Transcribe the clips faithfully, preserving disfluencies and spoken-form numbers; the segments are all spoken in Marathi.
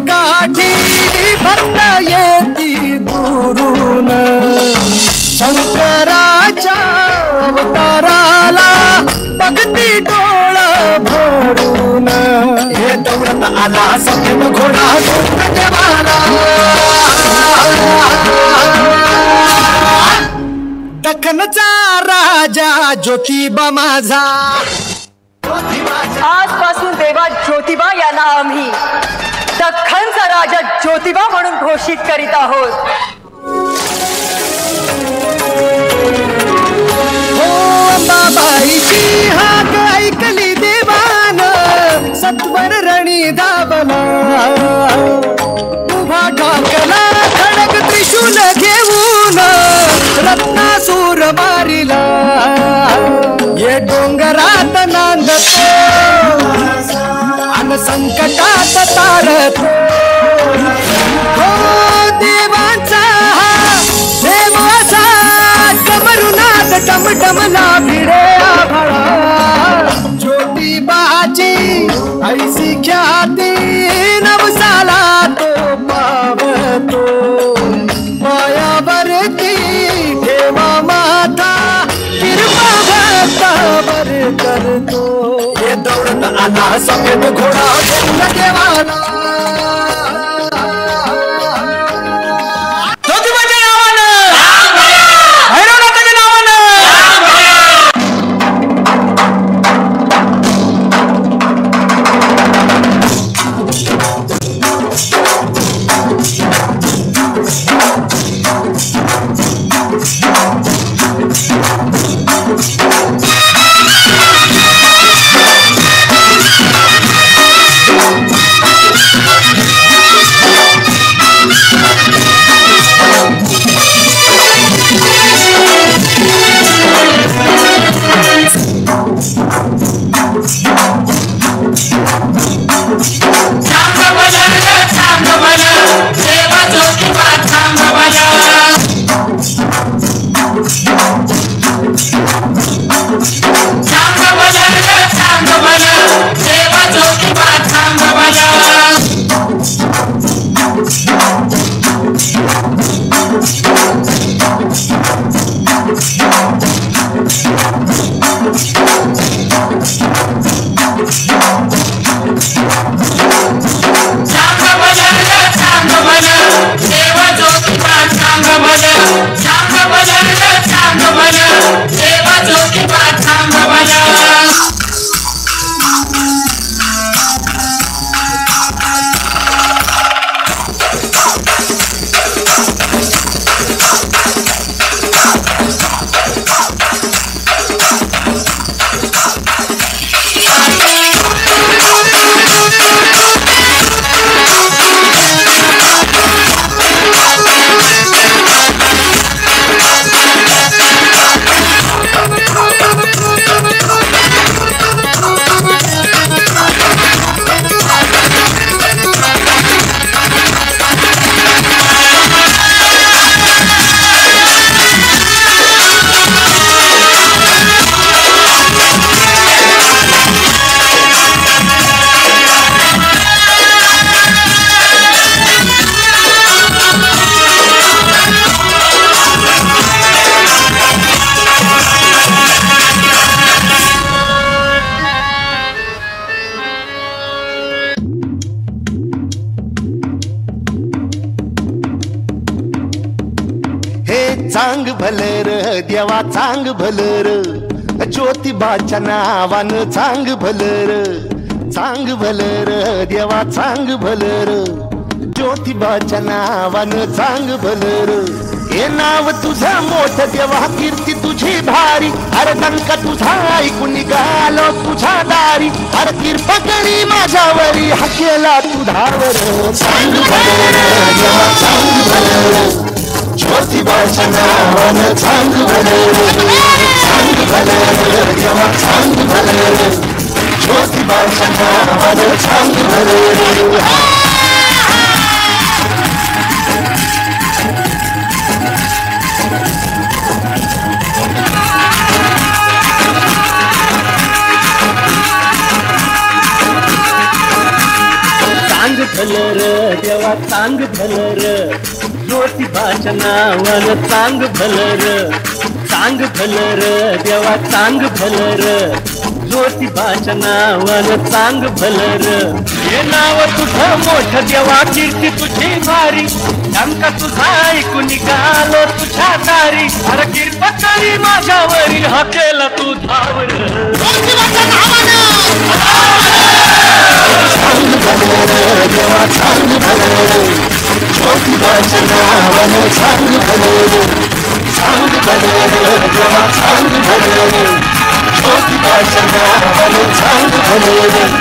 गाठी भक्त येती दुरून शंकराच्या अवताराला भक्ती डोळ भरून हे दौलत आला सफेद घोडा देवाला दख्खनचा राजा ज्योतिबा माझा आजपासून देवा ज्योतिबा यांना आम्ही दख्खनचा राजा ज्योतिबा म्हणून घोषित करीत आहोत. हो अंबाबाईची हाक ऐकली देवान सत्वर रणी धावला उभा ठाकला खडक त्रिशूल घेऊन रत्नासूर मारिला ये डोंगरात नांदतो अन संकटात तारतो हो देवांचा देवाचा डमरुनाद टमटमला भिडे आभाळा ज्योतिबाची ऐसी ख्याती नवसाला तो पावतो मायावरती ठेवा माथा कृपा भक्तावर करतो ये दौलत आला सफेद घोडा घेऊन देवाला ज्योतिबाच्या नावानं भैरवनाथाच्या नावानं चांग भलर देवा चांग भलर ज्योतिबाच्या नावानं चांग भलर चांग भलर देवा चांग भलर ज्योतिबाच्या नावानं चांग भलर हे नाव तुझं मोठ देवा कीर्ती तुझी भारी अरे डंका तुझा ऐकून निघालो तुझ्या दारी अरे कृपा करी माझ्यावरी हकेला तुझावर चांग भलर देवा चांग भलर ज्योतिबाच्या नावानं चांग भलर चांग भलर देवा चांग भलर ज्योतिबाच्या नावानं चांग भलर चांग भलर देवा चांग भलर ज्योतिबाच्या नावानं चांग भलर चांग भलर देवा चांग भलर ज्योतिबाच्या नावानं चांग भलर हे नाव तुझं मोठं देवा कीर्ती तुझी भारी नेमका तुझा ऐकून निघालो तुझ्या दारी अरे कृपा करी माझ्यावरील हा केला तू धावर देवा चांग भलर ज्योतिबाच्या नावानं चांग भलर चांग भलर देवा चांग भलर ज्योतिबाच्या नावानं चांग भलर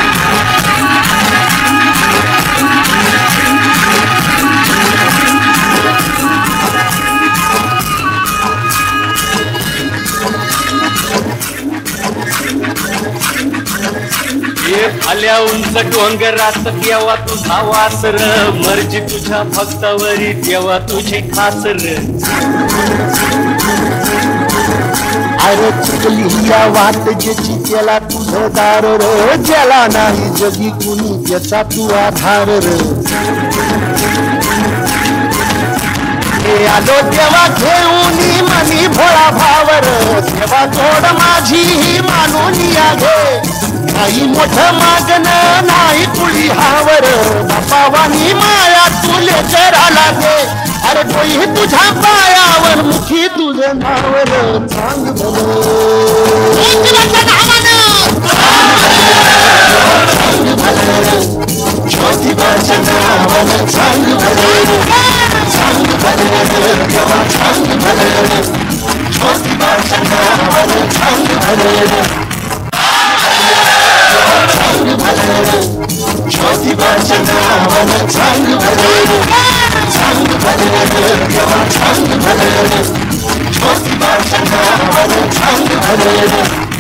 आल्या उंच डोंगरात देवा तुझा वासर मर्जी तुझ्या भक्तावरी देवा तुझी खासर अरे चुकली या वाट ज्याची त्याला तुझं दार र ज्याला नाही जगी कुणी त्याचा तू आधार र हे आलो देवा घेऊन मनी भोळा भावर देवा जोड माझी ही मानून या घे काही मोठं मागण नाही कुळी हावर बापावानी माया तुले कराला दे अरे कोई तुझ्या पायावर मुखी तुझं नावर चांग भलर ज्योतिबाच्या नावानं चांग भलर चांग भलर देवा चांग भलर ज्योतिबाच्या नावानं चांग भलर ज्योतिबाच्या नावानं चांग भलर चांग भलर देवा चांग भलर ज्योतिबाच्या नावानं चांग भलर